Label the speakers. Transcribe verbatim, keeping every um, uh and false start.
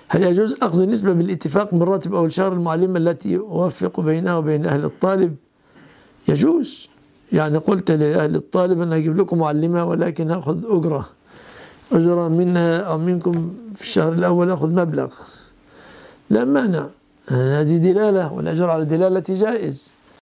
Speaker 1: هل يجوز أخذ نسبة بالاتفاق من راتب أول شهر المعلمة التي يوفق بينها وبين أهل الطالب؟ يجوز. يعني قلت لأهل الطالب أنا أجيب لكم معلمة ولكن أخذ أجرة أجرة منها أو منكم في الشهر الأول أخذ مبلغ، لا مانع، هذه دلالة والأجر على الدلالة جائز.